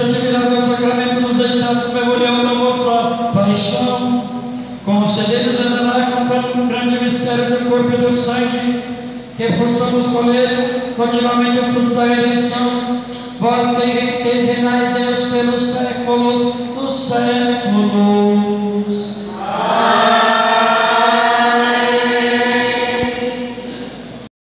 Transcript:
Santo e milagroso sacramento nos deixados memorial da vossa paixão, concedei-nos revelar com um grande mistério do corpo e do sangue, que possamos colher continuamente o fruto da redenção, vós que reinais Deus pelos séculos dos séculos.